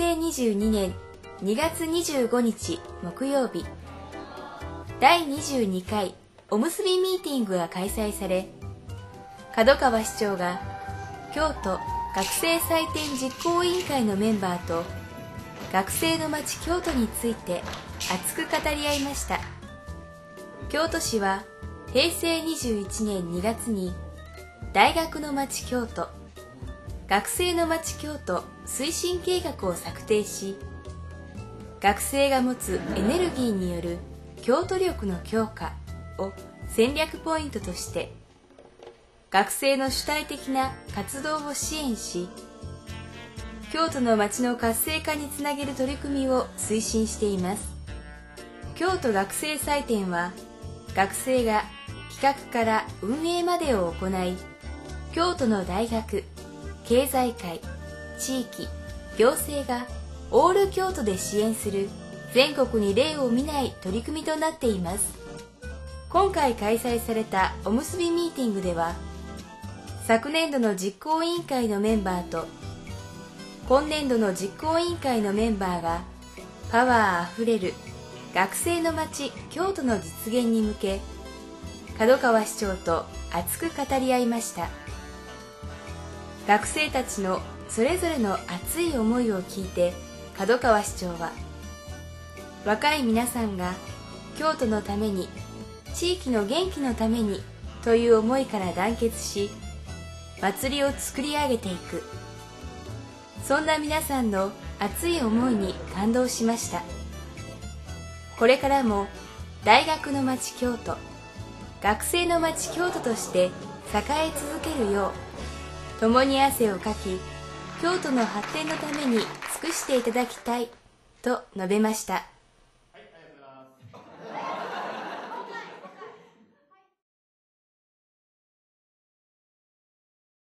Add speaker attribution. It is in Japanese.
Speaker 1: 成22年2月25日木曜日、第22回おむすびミーティングが開催され、門川市長が京都学生祭典実行委員会のメンバーと学生の街京都について熱く語り合いました。京都市は平成21年2月に大学の街京都、学生の街京都推進計画を策定し、学生が持つエネルギーによる京都力の強化を戦略ポイントとして、学生の主体的な活動を支援し、京都の街の活性化につなげる取り組みを推進しています。京都学生祭典は、学生が企画から運営までを行い、京都の大学、経済界、地域、行政がオール京都で支援する全国に例を見ない取り組みとなっています。今回開催されたおむすびミーティングでは、昨年度の実行委員会のメンバーと今年度の実行委員会のメンバーがパワーあふれる学生の街京都の実現に向け、門川市長と熱く語り合いました。学生たちのそれぞれの熱い思いを聞いて、門川市長は、若い皆さんが京都のために、地域の元気のためにという思いから団結し、祭りを作り上げていく。そんな皆さんの熱い思いに感動しました。これからも大学の街京都、学生の街京都として栄え続けるよう、共に汗をかき、京都の発展のために尽くしていただきたいと述べました。